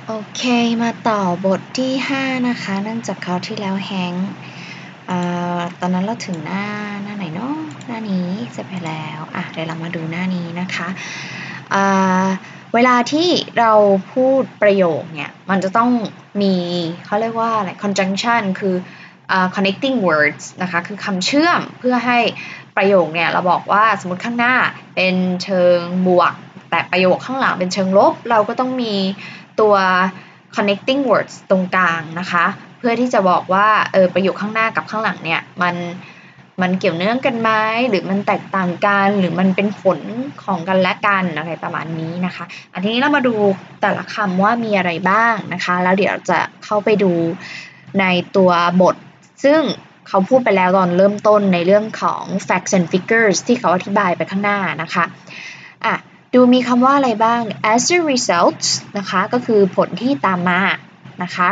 โอเคมาต่อบทที่5นะคะเนื่องจากคราวที่แล้วแฮงค์ตอนนั้นเราถึงหน้าไหนเนาะหน้านี้เสร็จไปแล้วเดี๋ยวเรามาดูหน้านี้นะคะเวลาที่เราพูดประโยคเนี่ยมันจะต้องมีเขาเรียกว่าอะไร conjunction คือconnecting words นะคะคือคำเชื่อมเพื่อให้ประโยคเนี่ยเราบอกว่าสมมติข้างหน้าเป็นเชิงบวกแต่ประโยคข้างหลังเป็นเชิงลบเราก็ต้องมีตัว connecting words ตรงกลางนะคะเพื่อที่จะบอกว่าประโยคข้างหน้ากับข้างหลังเนี่ยมันเกี่ยวเนื่องกันไหมหรือมันแตกต่างกันหรือมันเป็นผลของกันและกันอะไรประมาณนี้นะคะทีนี้เรามาดูแต่ละคำว่ามีอะไรบ้างนะคะแล้วเดี๋ยวจะเข้าไปดูในตัวบทซึ่งเขาพูดไปแล้วตอนเริ่มต้นในเรื่องของ facts and figures ที่เขาอธิบายไปข้างหน้านะคะดูมีคำว่าอะไรบ้าง as a result นะคะก็คือผลที่ตามมานะคะ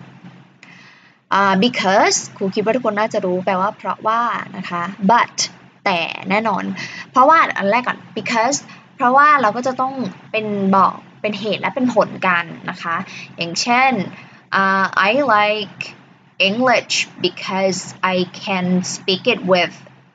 because ครูคิดว่าทุกคนน่าจะรู้แปลว่าเพราะว่านะคะ but แต่แน่นอนเพราะว่าอันแรกก่อน because เพราะว่าเราก็จะต้องเป็นบอกเป็นเหตุและเป็นผลกันนะคะอย่างเช่นI like English because I can speak it with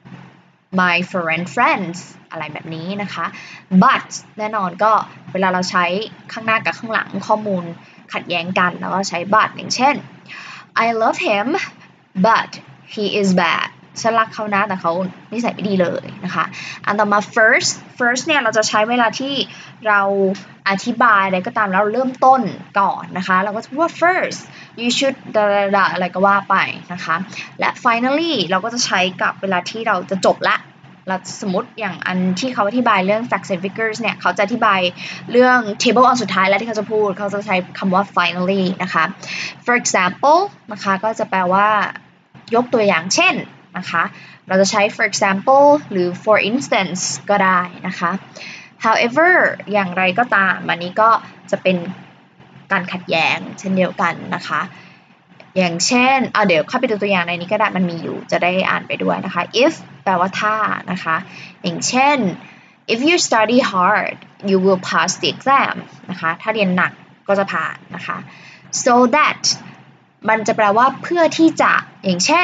my foreign friends อะไรแบบนี้นะคะ but แน่นอนก็เวลาเราใช้ข้างหน้ากับข้างหลังข้อมูลขัดแย้งกันแล้วก็ใช้ but อย่างเช่นI love him but he is bad ฉันรักเขานะแต่เขานิสัยไม่ดีเลยนะคะอันต่อมา first เนี่ยเราจะใช้เวลาที่เราอธิบายอะไรก็ตามแล้วเริ่มต้นก่อนนะคะเราก็จะพูดว่า first you should อะไรก็ว่าไปนะคะและ finally เราก็จะใช้กับเวลาที่เราจะจบละสมมติอย่างอันที่เขาอธิบายเรื่อง facts and figures เนี่ยเขาจะอธิบายเรื่อง table อันสุดท้ายแล้วที่เขาจะพูดเขาจะใช้คำว่า finally นะคะ for example นะคะก็จะแปลว่ายกตัวอย่างเช่นนะคะเราจะใช้ for example หรือ for instance ก็ได้นะคะ however อย่างไรก็ตามอันนี้ก็จะเป็นการขัดแย้งเช่นเดียวกันนะคะอย่างเช่นเดี๋ยวเข้าไปดูตัวอย่างในนี้ก็ได้มันมีอยู่จะได้อ่านไปด้วยนะคะ if แปลว่าถ้านะคะอย่างเช่น if you study hard you will pass the exam นะคะถ้าเรียนหนักก็จะผ่านนะคะ so that มันจะแปลว่าเพื่อที่จะอย่างเช่น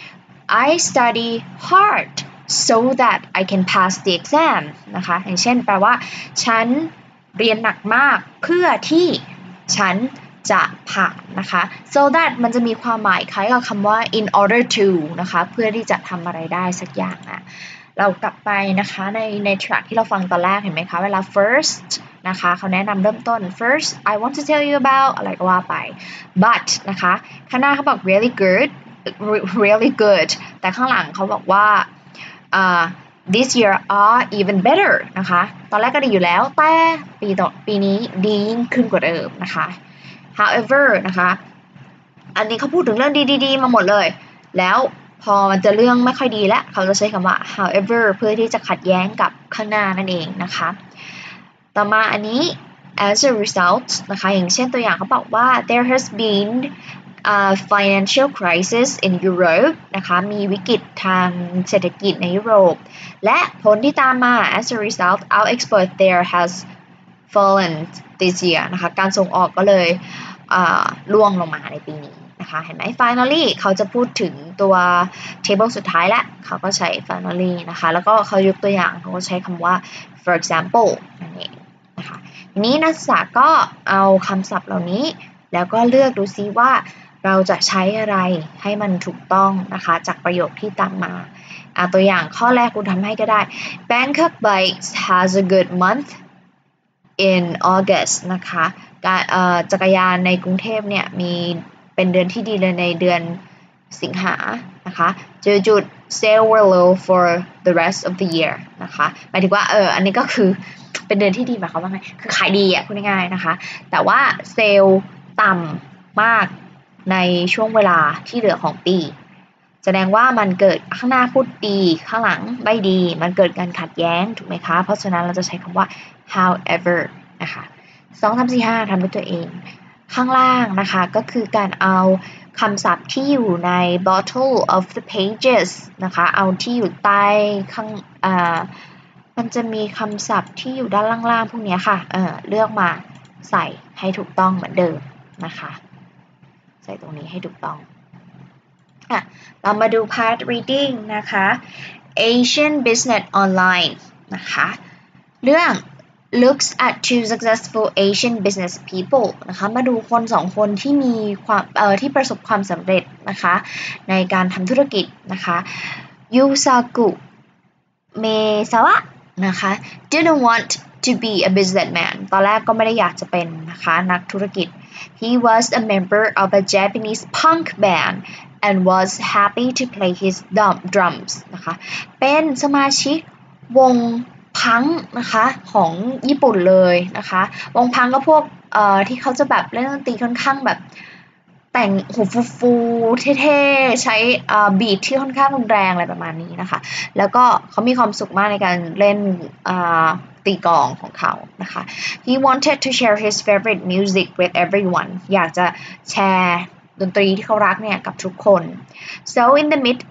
I study hard so that I can pass the exam นะคะอย่างเช่นแปลว่าฉันเรียนหนักมากเพื่อที่ฉันจะผ่านนะคะ so that มันจะมีความหมายคล้ายกับคำว่า in order to นะคะเพื่อที่จะทำอะไรได้สักอย่างเรากลับไปนะคะใน track ที่เราฟังตอนแรกเห็นไหมคะเวลา first นะคะเขาแนะนำเริ่มต้น first I want to tell you about อะไรก็ว่าไป but นะคะข้างหน้าเขาบอก really good แต่ข้างหลังเขาบอกว่าthis year are even better นะคะตอนแรกก็ดีอยู่แล้วแต่ปีนี้ดียิ่งขึ้นกว่าเดิมนะคะ however นะคะอันนี้เขาพูดถึงเรื่องดีๆมาหมดเลยแล้วพอมันจะเรื่องไม่ค่อยดีแล้วเขาจะใช้คำว่า however เพื่อที่จะขัดแย้งกับข้างหน้านั่นเองนะคะต่อมาอันนี้ as a result นะคะอย่างเช่นตัวอย่างเขาบอกว่า there has been financial crisis in Europe นะคะมีวิกฤตทางเศรษฐกิจในยุโรปและผลที่ตามมา as a result our export there has fallen this year นะคะการส่งออกก็เลยร่วงลงมาในปีนี้นะคะเห็นไหม finally เขาจะพูดถึงตัว table สุดท้ายแล้วเขาก็ใช้ finally นะคะแล้วก็เขายกตัวอย่างเขาก็ใช้คำว่า for example นั่นเองนะคะทีนี้นักศึกษาก็เอาคำศัพท์เหล่านี้แล้วก็เลือกดูซิว่าเราจะใช้อะไรให้มันถูกต้องนะคะจากประโยคที่ตามมาตัวอย่างข้อแรกคุณทำให้ก็ได้ Bangkok Bikes has a good month in August นะคะจักรยานในกรุงเทพเนี่ยมีเป็นเดือนที่ดีเลยในเดือนสิงหานะคะจุด sale were low for the rest of the year นะคะหมายถึงว่าอันนี้ก็คือเป็นเดือนที่ดีหมายความว่าไงคือขายดีพูดง่ายๆนะคะแต่ว่าเซลล์ต่ำมากในช่วงเวลาที่เหลือของปีแสดงว่ามันเกิดข้างหน้าพูดดีข้างหลังไม่ดีมันเกิดการขัดแย้งถูกไหมคะเพราะฉะนั้นเราจะใช้คำว่า however นะคะ2-3-4-5ทำด้วยตัวเองข้างล่างนะคะก็คือการเอาคำศัพท์ที่อยู่ใน bottom of the pages นะคะเอาที่อยู่ใต้ข้างมันจะมีคำศัพท์ที่อยู่ด้านล่างๆพวกนี้ค่ะเลือกมาใส่ให้ถูกต้องเหมือนเดิมนะคะใส่ตรงนี้ให้ถูกต้องเรามาดู part reading นะคะ Asian Business Online นะคะเรื่อง looks at two successful Asian business people นะคะมาดูคนสองคนที่มีความที่ประสบความสำเร็จนะคะในการทำธุรกิจนะคะยูซากุเมซาวะนะคะ didn't want to be a businessman ตอนแรกก็ไม่ได้อยากจะเป็นนะคะนักธุรกิจ he was a member of a Japanese punk band and was happy to play his drums นะคะเป็นสมาชิกวงพังนะคะของญี่ปุ่นเลยนะคะวงพังก็พวกที่เขาจะแบบเล่นดนตรีค่อนข้างแบบแต่งหูฟูๆเท่ๆใช้บีทที่ค่อนข้างรุนแรงอะไรประมาณนี้นะคะแล้วก็เขามีความสุขมากในการเล่นตีกลองของเขานะคะ He wanted to share his favorite music with everyone อยากจะแชร์ดนตรีที่เขารักเนี่ยกับทุกคน so in the mid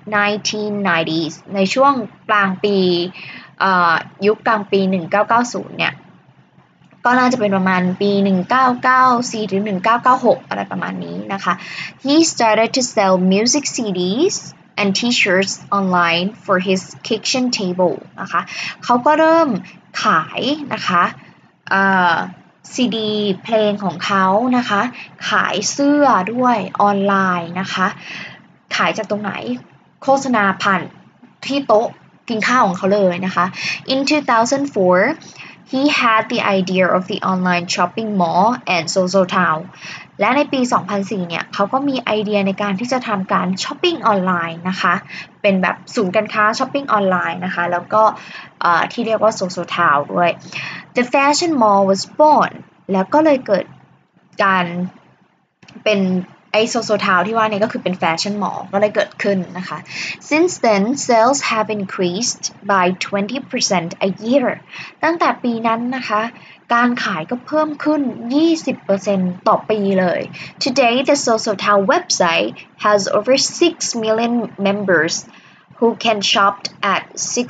1990s ในช่วงกลางปียุคกลางปี 1990 เนี่ยก็น่าจะเป็นประมาณปี 1994 ถึง 1996 อะไรประมาณนี้นะคะ He started to sell music CDs and t-shirts online for his kitchen table นะคะเขาก็เริ่มขายนะคะซีดีเพลงของเขานะคะขายเสื้อด้วยออนไลน์นะคะขายจากตรงไหนโฆษณาผ่านที่โต๊ะกินข้าวของเขาเลยนะคะ In 2004 he had the idea of the online shopping mall and social town และในปี 2004 เนี่ยเขาก็มีไอเดียในการที่จะทำการช้อปปิ้งออนไลน์นะคะเป็นแบบศูนย์การค้าช้อปปิ้งออนไลน์นะคะแล้วก็ที่เรียกว่า social town ด้วย The fashion mall was born แล้วก็เลยเกิดการเป็นไอโซโซทาวที่ว่านี่ก็คือเป็นแฟชั่นมอลล์ก็เลยเกิดขึ้นนะคะ Since then sales have increased by 20% a year ตั้งแต่ปีนั้นนะคะการขายก็เพิ่มขึ้น 20% ต่อปีเลย Today the Sosotown website has over 6 million members who can shop at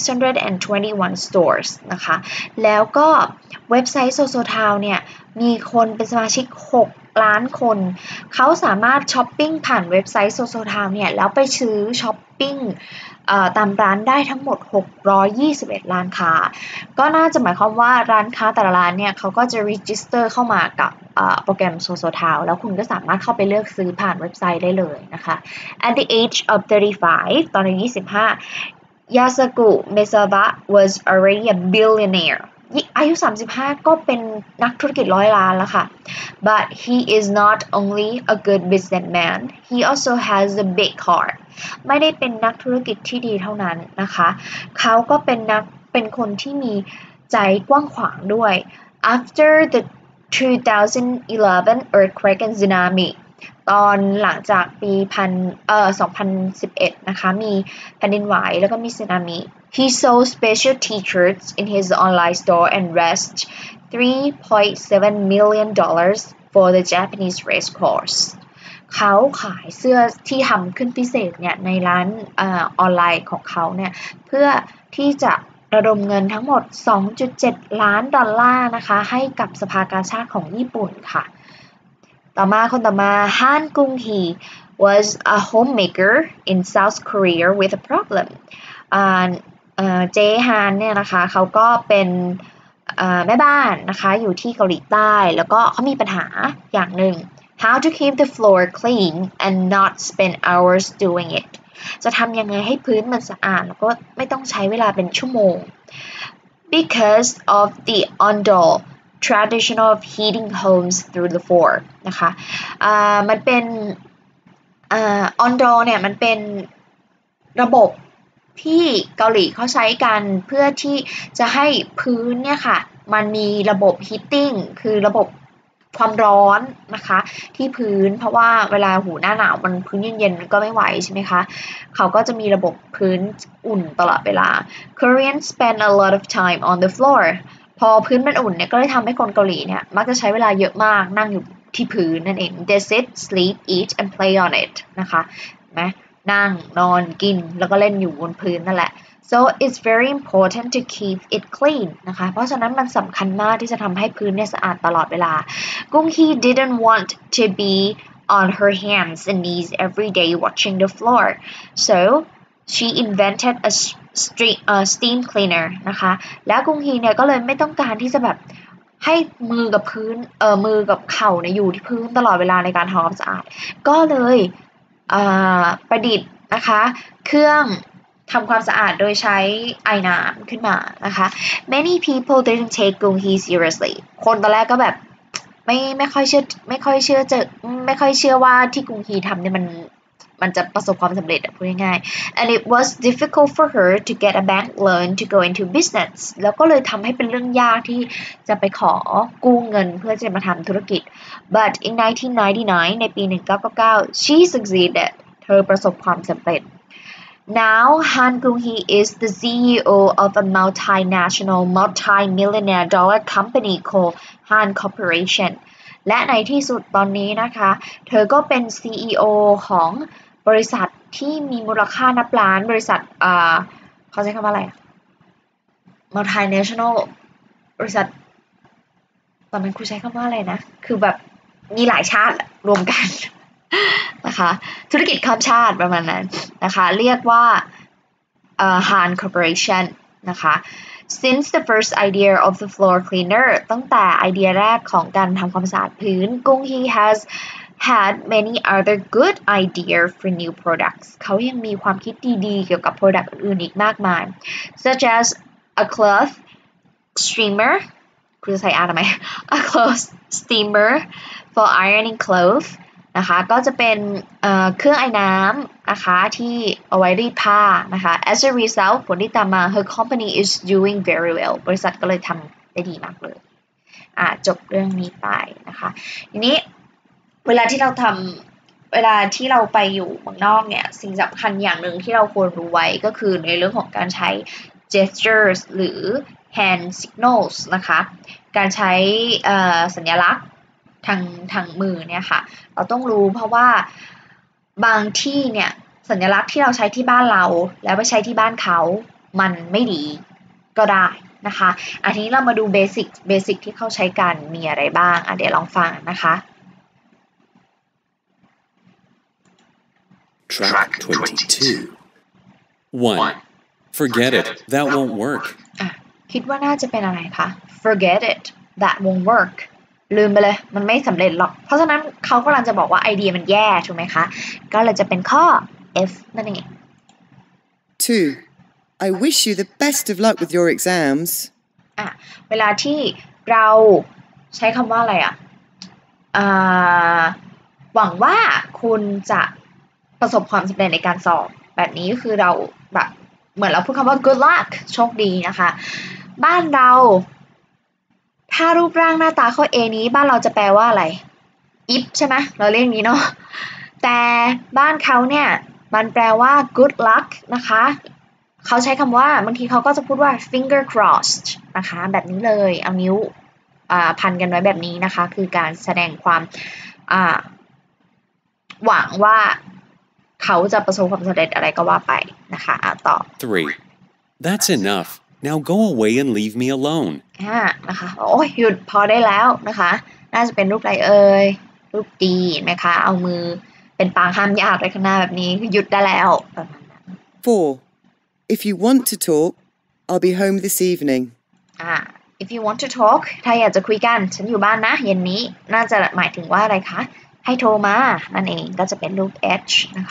621 stores นะคะแล้วก็เว็บไซต์ Sosotown เนี่ยมีคนเป็นสมาชิก6 ล้านคนเขาสามารถช้อปปิ้งผ่านเว็บไซต์ Sosotown เนี่ยแล้วไปซื้อช้อปปิ้งตามร้านได้ทั้งหมด621ร้านค้าก็น่าจะหมายความว่าร้านค้าแต่ละร้านเนี่ยเขาก็จะ register เข้ามากับโปรแกรม Sosotown แล้วคุณก็สามารถเข้าไปเลือกซื้อผ่านเว็บไซต์ได้เลยนะคะ At the age of 35 ตอนอายุ25 Yasaku Mesawa was already a billionaireอายุ35ก็เป็นนักธุรกิจ100 ล้านแล้วค่ะ but he is not only a good businessman he also has a big heart ไม่ได้เป็นนักธุรกิจที่ดีเท่านั้นนะคะเขาก็เป็นคนที่มีใจกว้างขวางด้วย after the 2011 earthquake and tsunami ตอนหลังจากปี2011 นะคะมีแผ่นดินไหวแล้วก็มีสึนามิ He sold special t-shirts in his online store and raised $3.7 million for the Japanese race course เขาขายเสื้อที่ทำขึ้นพิเศษเนี่ยในร้านออนไลน์ของเขาเนี่ยเพื่อที่จะระดมเงินทั้งหมด 2.7 ล้านดอลลาร์นะคะให้กับสภากาชาดของญี่ปุ่นค่ะคนต่อมาฮานกุงฮี was a homemaker in South Korea with a problem เจฮานเนี่ยนะคะเขาก็เป็นแม่บ้านนะคะอยู่ที่เกาหลีใต้แล้วก็เขามีปัญหาอย่างหนึ่ง how to keep the floor clean and not spend hours doing it จะทำยังไงให้พื้นมันสะอาดแล้วก็ไม่ต้องใช้เวลาเป็นชั่วโมง because of the ondol traditional of heating homes through the floor นะคะมันเป็นondol เนี่ยมันเป็นระบบที่เกาหลีเขาใช้กันเพื่อที่จะให้พื้นเนี่ยค่ะมันมีระบบ heating คือระบบความร้อนนะคะที่พื้นเพราะว่าเวลาหน้าหนาวมันพื้นเย็นๆมันก็ไม่ไหวใช่ไหมคะเขาก็จะมีระบบพื้นอุ่นตลอดเวลา Koreans spend a lot of time on the floor พอพื้นมันอุ่นเนี่ยก็เลยทำให้คนเกาหลีเนี่ยมักจะใช้เวลาเยอะมากนั่งอยู่ที่พื้นนั่นเอง They sit, sleep, eat and play on it นะคะนะนั่งนอนกินแล้วก็เล่นอยู่บนพื้นนั่นแหละ so it's very important to keep it clean นะคะเพราะฉะนั้นมันสำคัญมากที่จะทำให้พื้นเนี่ยสะอาดตลอดเวลากุ้งฮี didn't want to be on her hands and knees every day watching the floor so she invented a steam cleaner นะคะแล้วกุ้งฮีเนี่ยก็เลยไม่ต้องการที่จะแบบให้มือกับพื้นมือกับเข่าเนี่ยอยู่ที่พื้นตลอดเวลาในการทำความสะอาดก็เลยประดิษฐ์นะคะเครื่องทำความสะอาดโดยใช้ไอน้ำขึ้นมานะคะ many people didn't take Gung Hee seriously คนตอนแรกก็แบบไม่ค่อยเชื่อว่าที่กุงฮีทำเนี่ยมันจะประสบความสำเร็จพูดง่ายๆ and it was difficult for her to get a bank loan to go into business แล้วก็เลยทำให้เป็นเรื่องยากที่จะไปขอกู้เงินเพื่อจะมาทำธุรกิจ but in 1999 ในปี 1999 she succeeded เธอประสบความสำเร็จNow, Han Gung-hee is the CEO of a multinational, multi-millionaire dollar company called Han Corporation. และในที่สุดตอนนี้นะคะเธอก็เป็น CEO ของบริษัทที่มีมูลค่านับล้านบริษัทเขาใช้คำว่าอะไร multinational บริษัทตอนนั้นครูใช้คำว่าอะไรนะคือแบบมีหลายชาติรวมกันนะคะธุรกิจข้ามชาติประมาณนั้นนะคะเรียกว่าHan Corporation นะคะ Since the first idea of the floor cleaner ตั้งแต่ไอเดียแรกของการทำความสะอาดพื้นGung Hee has had many other good ideas for new products เขายังมีความคิดดีๆเกี่ยวกับ product อื่นๆอีกมากมาย such as a cloth steamer คุณจะใส่ทำไม a cloth steamer for ironing clothesนะคะก็จะเป็นเครื่องไอน้ำนะคะที่เอาไว้รีดผ้านะคะ as a result ผลที่ตามมา her company is doing very well บริษัทก็เลยทำได้ดีมากเลยจบเรื่องนี้ไปนะคะทีนี้เวลาที่เราไปอยู่เมืองนอกเนี่ยสิ่งสำคัญอย่างหนึ่งที่เราควรรู้ไว้ก็คือในเรื่องของการใช้ gestures หรือ hand signals นะคะการใช้สัญลักษณ์ทางมือเนี่ยค่ะเราต้องรู้เพราะว่าบางที่เนี่ยสัญลักษณ์ที่เราใช้ที่บ้านเราแล้วไปใช้ที่บ้านเขามันไม่ดีก็ได้นะคะทีนี้เรามาดูเบสิกที่เขาใช้กันมีอะไรบ้างเดี๋ยวลองฟังนะคะ Track 22 1. Forget it. That won't work. คิดว่าน่าจะเป็นอะไรคะ Forget it. That won't work. ลืมไปเลยมันไม่สำเร็จหรอกเพราะฉะนั้นเขากำลังจะบอกว่าไอเดียมันแย่ถูกไหมคะก็เลยจะเป็นข้อ F นั่นเอง 2. I wish you the best of luck with your exams. เวลาที่เราใช้คำว่าอะไรหวังว่าคุณจะประสบความสำเร็จในการสอบแบบนี้ก็คือเราแบบเหมือนเราพูดคำว่า good luck โชคดีนะคะบ้านเราถ้ารูปร่างหน้าตาข้อ A นี้บ้านเราจะแปลว่าอะไร if ใช่ไหมเราเรียกอย่างนี้เนาะแต่บ้านเขาเนี่ยมันแปลว่า good luck นะคะเขาใช้คำว่าบางทีเขาก็จะพูดว่า finger crossed นะคะแบบนี้เลยเอานิ้วพันกันไว้แบบนี้นะคะคือการแสดงความหวังว่าเขาจะประสบความสำเร็จอะไรก็ว่าไปนะคะต่อ 3. That's enough. Now go away and leave me alone. นะคะโอ้ยหยุดพอได้แล้วนะคะน่าจะเป็นรูปอะไรเอ่ยรูปดีไหมคะเอามือเป็นปางห้ามญาติไว้ข้างหน้าแบบนี้หยุดได้แล้วประมาณนั้น 4. If you want to talk, I'll be home this evening. If you want to talk ถ้าอยากจะคุยกันฉันอยู่บ้านนะเย็นนี้น่าจะหมายถึงว่าอะไรคะให้โทรมานั่นเองก็จะเป็นรูป H นะคะ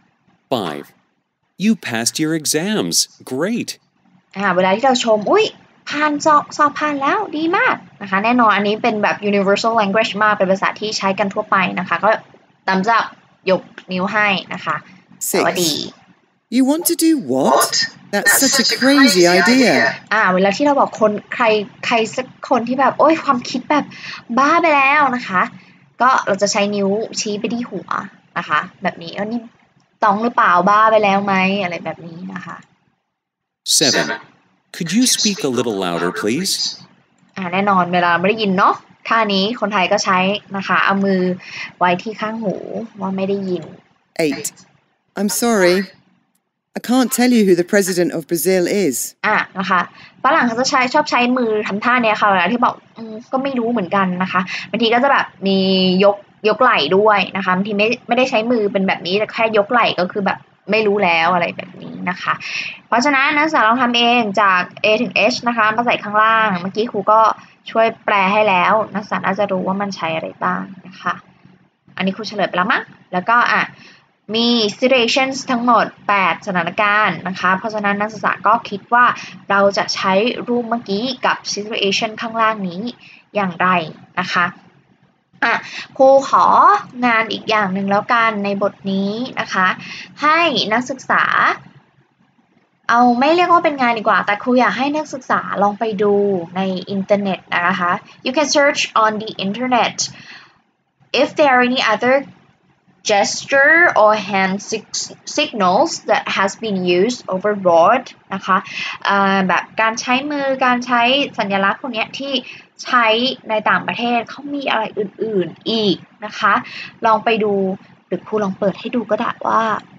5. You passed your exams. Great. เวลาที่เราชมอุ๊ยผ่านสอบผ่านแล้วดีมากนะคะแน่นอนอันนี้เป็นแบบ universal language มากเป็นภาษาที่ใช้กันทั่วไปนะคะก็thumbs up ยกนิ้วให้นะคะสวัสดี You want to do what? That's such a crazy idea. เวลาที่เราบอกคนใครสักคนที่แบบโอ๊ยความคิดแบบบ้าไปแล้วนะคะก็เราจะใช้นิ้วชี้ไปที่หัวนะคะแบบนี้นี่ต้องหรือเปล่าบ้าไปแล้วไหมอะไรแบบนี้นะคะ 7. Could you speak a little louder, please? แน่นอนเวลาไม่ได้ยินเนาะท่านี้คนไทยก็ใช้นะคะเอามือไว้ที่ข้างหูว่าไม่ได้ยิน 8. I'm sorry. I can't tell you who the president of Brazil is. นะคะฝรั่งเขาจะชอบใช้มือทำท่าเนี้ยค่ะเวลาที่บอกก็ไม่รู้เหมือนกันนะคะบางทีก็จะแบบมียกไหล่ด้วยนะคะบางทีไม่ได้ใช้มือเป็นแบบนี้แต่แค่ยกไหล่ก็คือแบบไม่รู้แล้วอะไรแบบนี้นะคะเพราะฉะนั้นนักศึกษาลองทำเองจาก A ถึง H นะคะมาใส่ข้างล่างเมื่อกี้ครูก็ช่วยแปลให้แล้วนักศึกษาน่าจะรู้ว่ามันใช้อะไรบ้างนะคะอันนี้ครูเฉลยไปแล้วมั้งแล้วก็มี situations ทั้งหมด8สถานการณ์นะคะเพราะฉะนั้นนักศึกษาก็คิดว่าเราจะใช้รูปเมื่อกี้กับ situation ข้างล่างนี้อย่างไรนะคะครูของานอีกอย่างหนึ่งแล้วกันในบทนี้นะคะให้นักศึกษาเอาไม่เรียกว่าเป็นงานดีกว่าแต่ครูอยากให้นักศึกษาลองไปดูในอินเทอร์เน็ตนะคะ you can search on the internet if there are any other gesture or hand signals that has been used overboard นะคะแบบการใช้มือการใช้สัญลักษณ์พวกนี้ที่ใช้ในต่างประเทศเขามีอะไรอื่นๆอีกนะคะลองไปดูหรือครูลองเปิดให้ดูก็ได้ว่า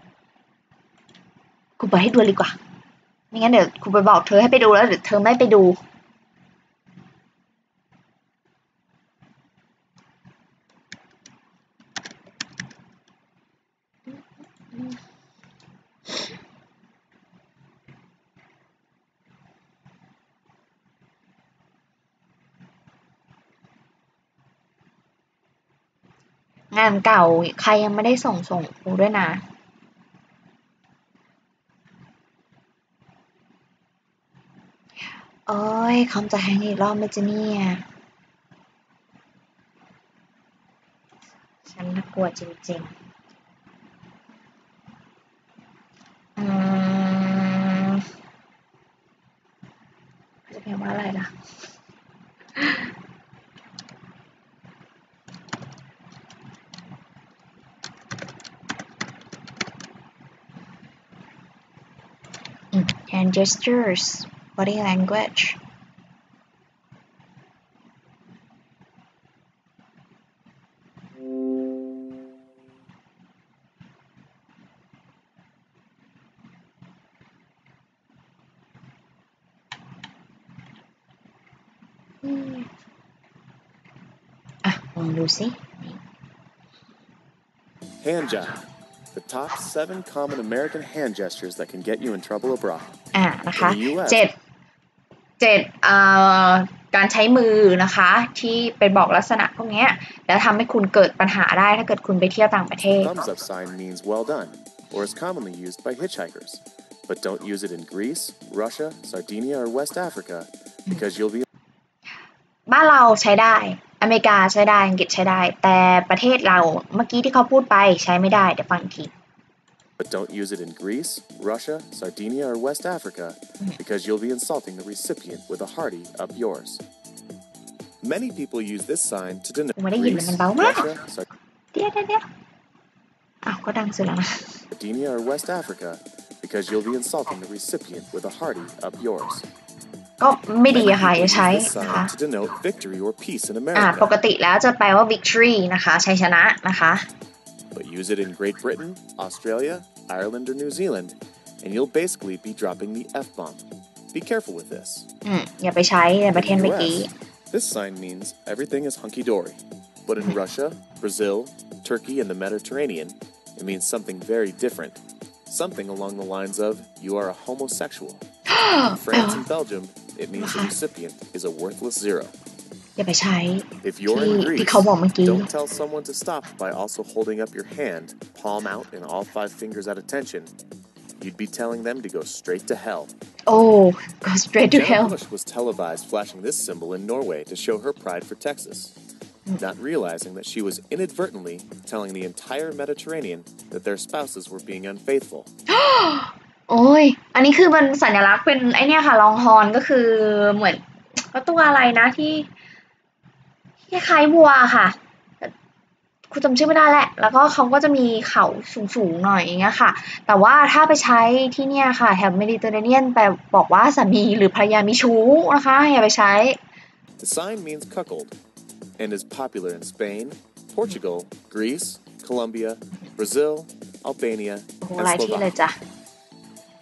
ครูเปิดให้ดูดีกว่าไม่งั้นเดี๋ยวครูไปบอกเธอให้ไปดูแล้วเดี๋ยวเธอไม่ไปดูงานเก่าใครยังไม่ได้ส่งครูด้วยนะโอ้ยคอมจะแฮงอีกรอบไหมจ๊ะเนี่ยฉันน่ากลัวจริงๆจะแปลว่าอะไรล่ะhand gestures body languageลองดูสิ Hand jive. The top 7 common American hand gestures that can get you in trouble abroad. นะคะ In the US, การใช้มือนะคะที่เป็นบอกลักษณะพวกนี้แล้วทำให้คุณเกิดปัญหาได้ถ้าเกิดคุณไปเที่ยวต่างประเทศ thumbs up sign means well done, or is commonly used by hitchhikers. But don't use it in Greece, Russia, Sardinia, or West Africa because you'll be บ้านเราใช้ได้อเมริกาใช้ได้อังกฤษใช้ได้แต่ประเทศเราเมื่อกี้ที่เขาพูดไปใช้ไม่ได้เดี๋ยวฟังอีกที But don't use it in Greece, Russia, Sardinia, or West Africa because you'll be insulting the recipient with a hearty up yours. Many people use this sign to denote Greece, Russia, เดี๋ยวก็ดังสุดแล้วนะ Sardinia, or West Africa because you'll be insulting the recipient with a hearty up yours. ก็ไม่ดีค่ะอย่าใช้นะคะ to denote victory or peace in America. ปกติแล้วจะแปลว่า victory นะคะชัยชนะนะคะ But use it in Great Britain, Australia, Ireland, or New Zealand, and you'll basically be dropping the F-bomb. Be careful with this. อย่าไปใช้ในประเทศเมื่อกี้ This sign means everything is hunky-dory. But in Russia, Brazil, Turkey, and the Mediterranean, it means something very different. Something along the lines of, you are a homosexual. In France and Belgium, it means the recipient is a worthless zero. อย่าไปใช้ If you're in ที่ Greece, เขาบอกเมื่อกี้ don't tell someone to stop by also holding up your hand, palm out, and all 5 fingers at attention. You'd be telling them to go straight to hell. Oh, go straight to Jenna hell. Bush was televised flashing this symbol in Norway to show her pride for Texas, not realizing that she was inadvertently telling the entire Mediterranean that their spouses were being unfaithful. โอ้ยอันนี้คือมันสัญลักษณ์เป็นไอเนี้ยค่ะลองฮอนก็คือเหมือนก็ตัวอะไรนะที่คล้ายๆวัวค่ะคุณจำชื่อไม่ได้แหละแล้วก็เขาก็จะมีเขาสูงๆหน่อยอย่างเงี้ยค่ะแต่ว่าถ้าไปใช้ที่เนี่ยค่ะแถบเมดิเตอร์เรเนียนแปลบอกว่าสามีหรือภรรยามีชู้นะคะอย่าไปใช้ The sign means cuckold and is popular in Spain, Portugal, Greece, Colombia, Brazil, Albania, โอ้โห and หลายที่เลย Slovakia. จ้ะ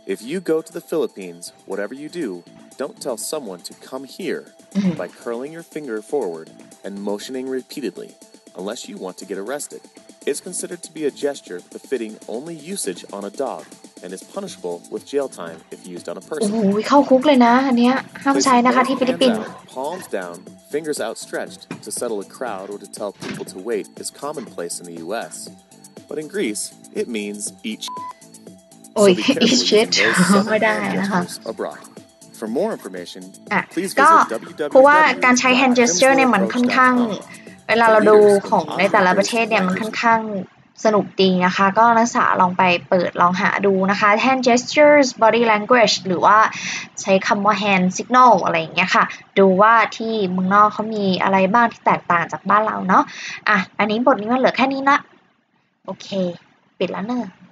If you go to the Philippines, whatever you do, don't tell someone to come here by curling your finger forward and motioning repeatedly, unless you want to get arrested. It's considered to be a gesture befitting only usage on a dog and is punishable with jail time if used on a โอ้โห person. เข้าคุกเลยนะอันเนี้ยห้ามใช้ Placing นะคะ both ที่ฟิลิป hands ปินส์ out, palms down, fingers outstretched to settle a crowd or to tell people to wait is commonplace in the U.S. But in Greece, it means eat shit. โอ้ย So be careful eat shit using those southern ไม่ได้ hand นะคะ gestures abroad. For more information, อ่ะ please ก็ visit เพราะว่าการใช้ hand gesture เนี่ยมันค่อนข้าง www.hemslowapproach.com. เวลาเราดูของในแต่ละประเทศเนี่ยมันค่อนข้างสนุกดีนะคะ ก็นักศึกษาลองไปเปิดลองหาดูนะคะ hand gestures body language หรือว่าใช้คำว่า hand signal อะไรอย่างเงี้ยค่ะ ดูว่าที่เมืองนอกเขามีอะไรบ้างที่แตกต่างจากบ้านเราเนาะอ่ะอันนี้บทนี้มันเหลือแค่นี้นะโอเคปิดแล้วเนอะ